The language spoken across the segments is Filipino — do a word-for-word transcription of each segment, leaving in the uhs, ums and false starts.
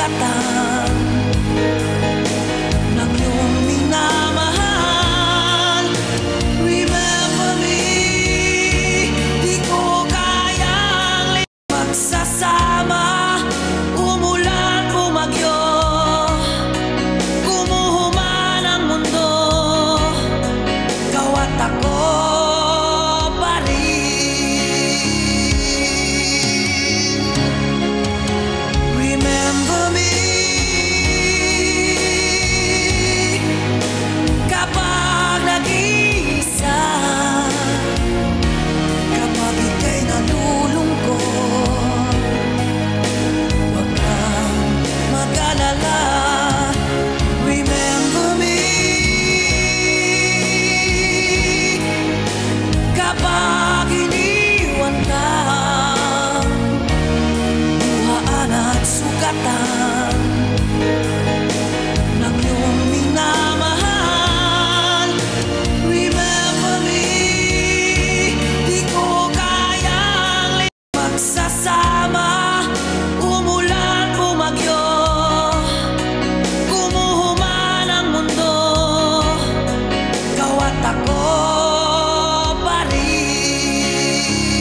sugatan ng iyong minamahal. Remember me, di ko kayang magsasama. Umulan, bumagyo, gumuho man ang mundo, ikaw at ako pa rin. Remember me, kapag nag-iisa, kapag ika'y nalulungkot, huwag kang mag-alala. Remember me, kapag iniwan ka, luhaan at sugatan ng iyong minamahal. Remember me, di ko kayang magsasama. Umulan, bumagyo, gumuho man ang mundo, ikaw at ako pa rin.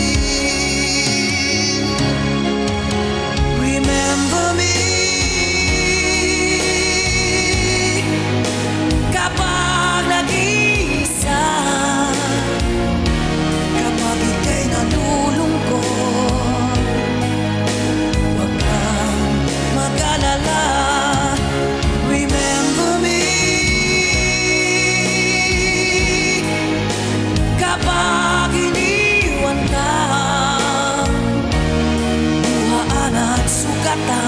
Remember me, kapag nag-iisa, kapag ika'y nalulungkot, huwag kang mag-alala. Remember me, kapag iniwan ka, luhaan at sugatan